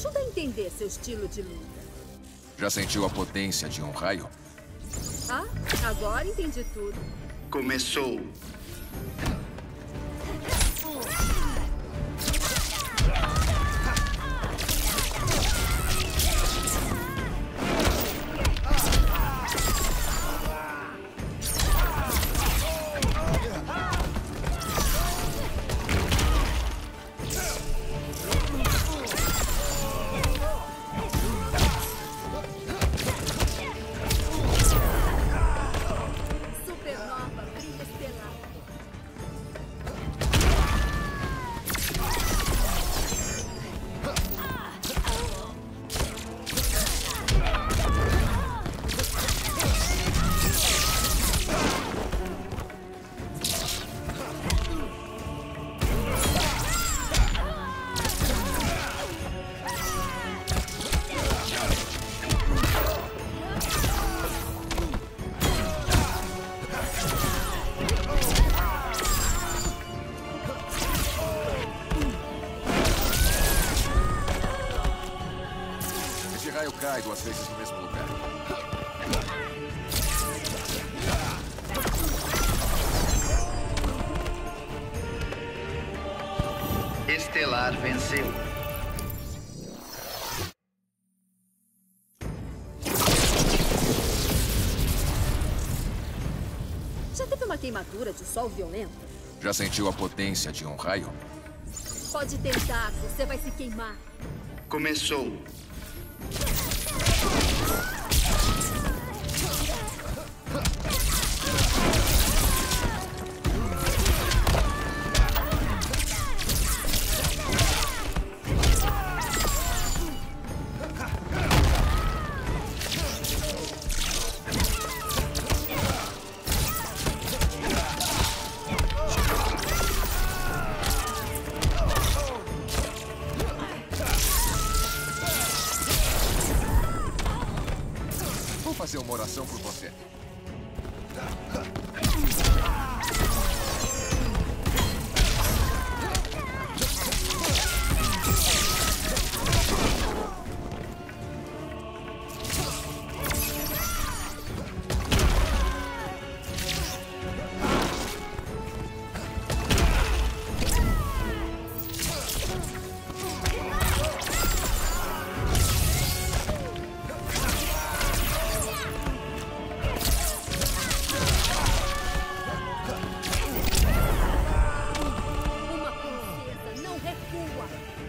ajuda a entender seu estilo de luta. Já sentiu a potência de um raio? Ah, agora entendi tudo. Começou. Supernova, brilho estelar. Esse raio cai 2 vezes no mesmo lugar. Estelar venceu. Já teve uma queimadura de sol violenta? Já sentiu a potência de um raio? Pode tentar, você vai se queimar. Começou. Vou fazer uma oração por você. Uma princesa não recua.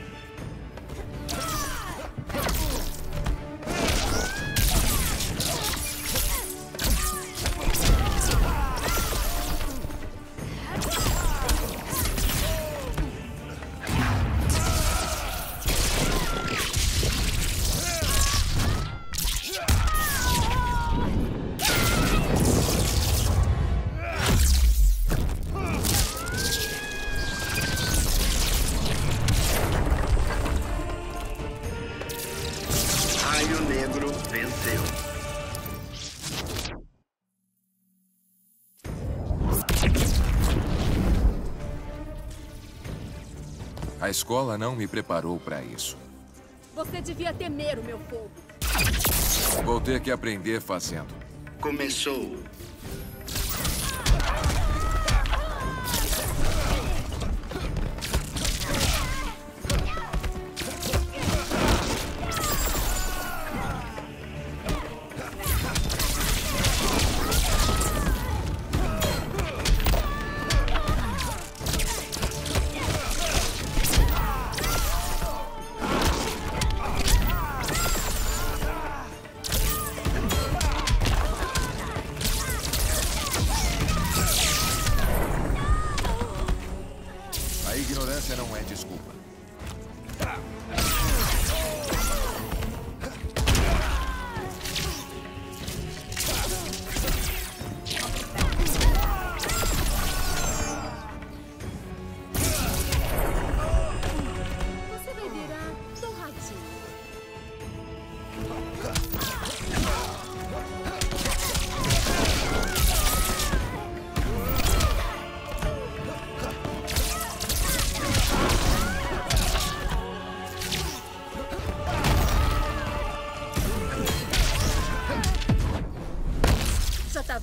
Raio Negro venceu. A escola não me preparou para isso. Você devia temer o meu fogo. Vou ter que aprender fazendo. Começou.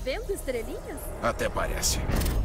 vendo estrelinhas? Até parece.